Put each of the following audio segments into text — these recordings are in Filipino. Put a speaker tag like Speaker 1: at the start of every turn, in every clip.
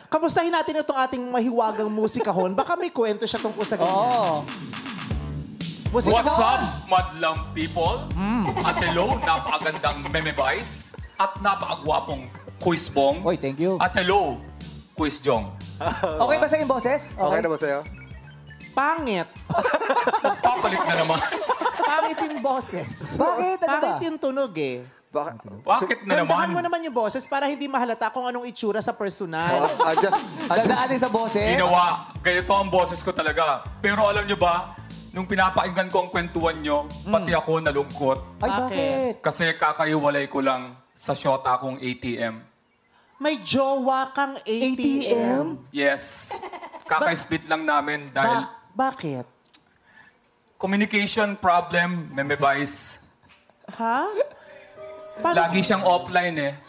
Speaker 1: Kamustahin natin itong ating mahiwagang musikahon. Baka may kwento siya tungkol sa ganyan.
Speaker 2: Oo.
Speaker 3: What's up, madlang people? At hello, napakagandang Meme Vice. At napakagwapong Quiz Bong.
Speaker 2: Oy, thank you.
Speaker 3: At hello, Quiz Jong.
Speaker 2: Okay ba sa yung boses?
Speaker 4: Okay na ba sa'yo?
Speaker 1: Pangit.
Speaker 3: Papalit na naman.
Speaker 1: Pangit yung boses.
Speaker 2: Bakit? Ano ba?
Speaker 1: Pangit yung tunog eh.
Speaker 3: Bakit na naman?
Speaker 1: Gandahan mo naman yung boses para hindi mahalata kung anong itsura sa personal.
Speaker 2: Dadaanin sa boses?
Speaker 3: Ginawa. Ganito ang boses ko talaga. Pero alam nyo ba, nung pinapakinggan ko ang kwentuhan nyo, pati ako nalungkot.
Speaker 2: Ay, bakit?
Speaker 3: Kasi kakaiwalay ko lang sa shota kong ATM.
Speaker 1: May jowa kang ATM?
Speaker 3: Yes. Kaka-split lang namin dahil
Speaker 1: Bakit?
Speaker 3: communication problem, Meme Vice.
Speaker 1: Ha?
Speaker 3: Lagi siyang offline eh.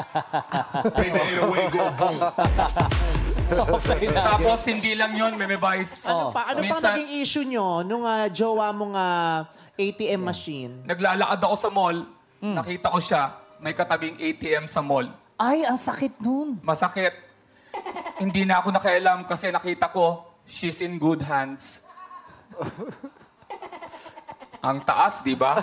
Speaker 3: Tapos hindi lang yun, Meme Vice.
Speaker 1: Ano pang naging issue nyo nung jowa mong ATM machine?
Speaker 3: Naglalakad ako sa mall, nakita ko siya, may katabing ATM sa mall.
Speaker 2: Ay, ang sakit nun.
Speaker 3: Masakit. Hindi na ako nakialam kasi nakita ko, she's in good hands. Ang taas, di ba?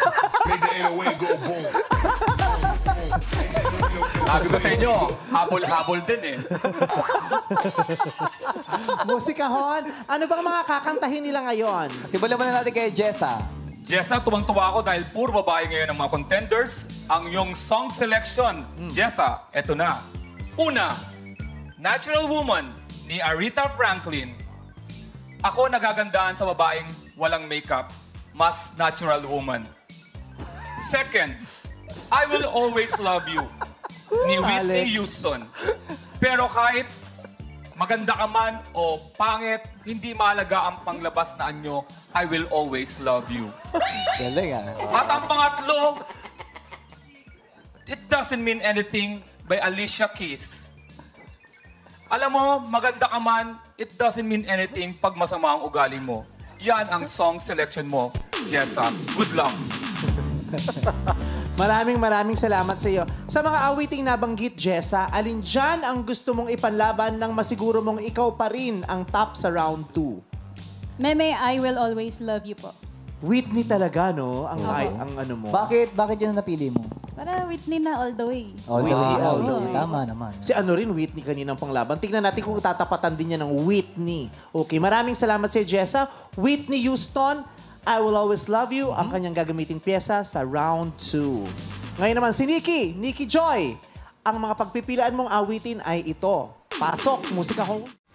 Speaker 3: Sabi ko sa inyo, habol-habol din eh.
Speaker 1: Musikahon, ano bang mga kakantahin nila ngayon?
Speaker 2: Simulan muna natin kay Jessa.
Speaker 3: Jessa, tuwang-tuwa ako dahil puro babae ngayon ang mga contenders. Ang iyong song selection. Jessa, eto na. Una, Natural Woman ni Aretha Franklin. Ako nagagandaan sa babaeng walang makeup. Mas natural woman. Second, I Will Always Love You ni Whitney
Speaker 1: Alex.
Speaker 3: Houston. Pero kahit maganda ka man o pangit, hindi mahalaga ang panglabas na anyo, I Will Always Love You.
Speaker 2: Galing ah.
Speaker 3: At ang pangatlo, It Doesn't Mean Anything by Alicia Keys. Alam mo, maganda ka man, it doesn't mean anything pag masama ang ugali mo. Yan ang song selection mo, Jessa. Good luck.
Speaker 1: Maraming salamat sa iyo. Sa mga awiting nabanggit, Jessa, alin dyan ang gusto mong ipanlaban nang masiguro mong ikaw pa rin ang top sa round 2?
Speaker 5: Meme, I Will Always Love You po.
Speaker 1: Whitney talaga, no? Ang ano mo.
Speaker 2: Bakit yun ang napili mo?
Speaker 5: Para Whitney na all the way.
Speaker 1: Whitney all the way.
Speaker 2: Tama naman.
Speaker 1: Si ano rin, Whitney kaninang panglaban. Tingnan natin kung tatapatan din niya ng Whitney. Okay, maraming salamat sa Jessa. Whitney Houston, I Will Always Love You, ang kanyang gagamiting pyesa sa round 2. Ngayon naman, si Nikki Joy. Ang mga pagpipilaan mong awitin ay ito. Pasok, musika ko.